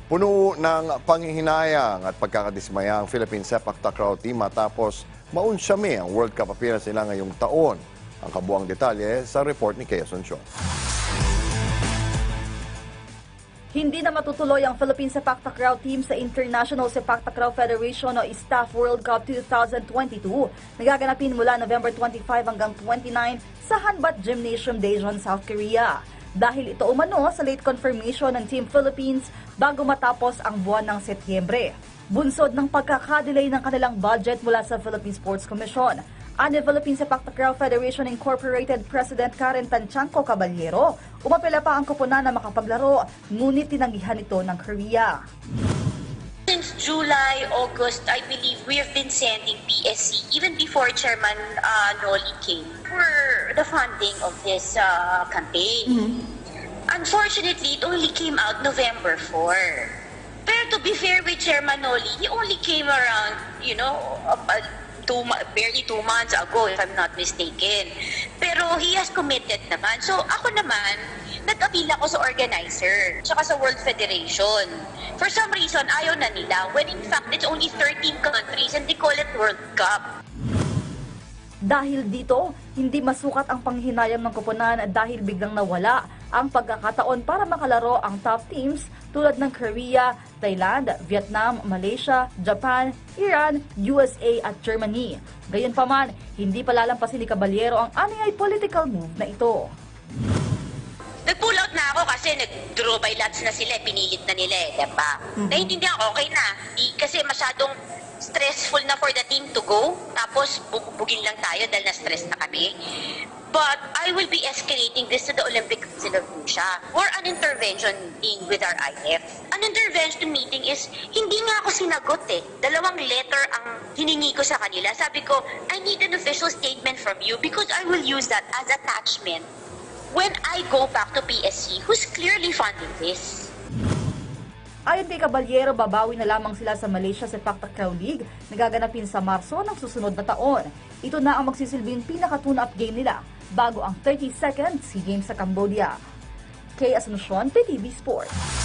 Puno ng panghihinayang at pagkakadismaya ang Philippine Sepak Takraw Team matapos maunsyami ang World Cup appearance nila ngayong taon. Ang kabuang detalye sa report ni Kea Asuncion. Hindi na matutuloy ang Philippine Sepak Takraw Team sa International Sepak Takraw Federation o ISTAF World Cup 2022 na gaganapin mula November 25 hanggang 29 sa Hanbat Gymnasium, Daejeon, South Korea. Dahil ito umano sa late confirmation ng Team Philippines bago matapos ang buwan ng Setyembre. Bunsod ng pagkakadelay ng kanilang budget mula sa Philippine Sports Commission. Ani Philippine Sepak Takraw Federation Incorporated President Karen Tanchanco Caballero, umapela pa ang koponan na makapaglaro, ngunit tinanggihan ito ng Korea. Since July, August, I believe we have been sending PSC even before Chairman Noli came for the funding of this campaign. Unfortunately, it only came out November 4. Pero to be fair with Chairman Noli, he only came around, barely 2 months ago, if I'm not mistaken. Pero he has committed naman. So ako naman, nag-appeal ako sa organizer, tsaka sa World Federation. For some reason, ayaw na nila, when in fact, it's only 13 countries and they call it World Cup. Dahil dito, hindi masukat ang panghinayam ng koponan dahil biglang nawala ang pagkakataon para makalaro ang top teams tulad ng Korea, Thailand, Vietnam, Malaysia, Japan, Iran, USA at Germany. Gayunpaman, hindi palalampasin ni Caballero ang anyay political move na ito. Nag-pull out na ako kasi nag-draw by lots na sila, pinilit na nila diba? Naintindihan ko, okay na. Kasi masyadong stressful na for the team to go. Tapos bugin lang tayo dahil na-stress na kami. But I will be escalating this to the Olympic Council of Russia for an intervention meeting with our IF. An intervention meeting is, hindi nga ako sinagot 2 letter ang hiningi ko sa kanila. Sabi ko, I need an official statement from you because I will use that as attachment when I go back to PSC, who's clearly funding this. Ayon kay Caballero, babawi na lamang sila sa Malaysia Sepak Takraw League na gaganapin sa Marso ng susunod na taon. Ito na ang magsisilbing pinaka-tune-up game nila bago ang 32nd SEA Games sa Cambodia. Kea Asuncion, PTV Sports.